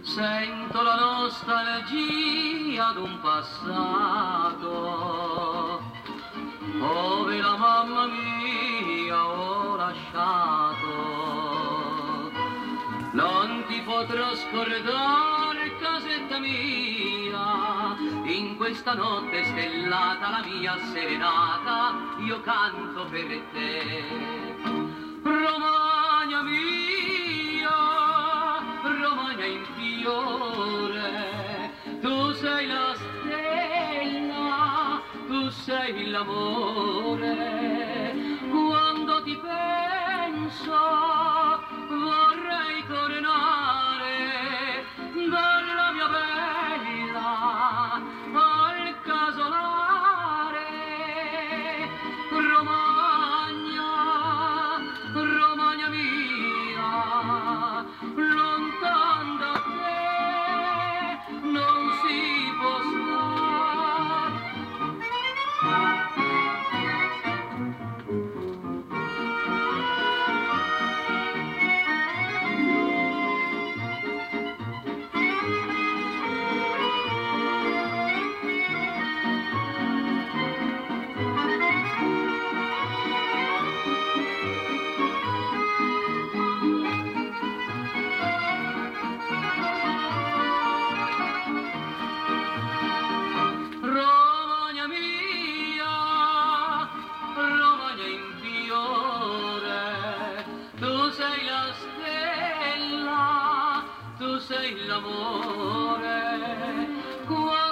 Sento la nostalgia d'un passato, dove la mamma mia ho lasciato. Non ti potrò scordare, casetta mia, in questa notte stellata, la mia serenata, io canto per te. Romagna mia, Romagna in fiore, tu sei la stella, tu sei l'amore. Quando ti penso vorrei tornare dalla mia bella al casolare. Romagna, Romagna mia, lontan da te non si può Romagna mia, Romagna in fiore, tu sei la stella, tu sei l'amore.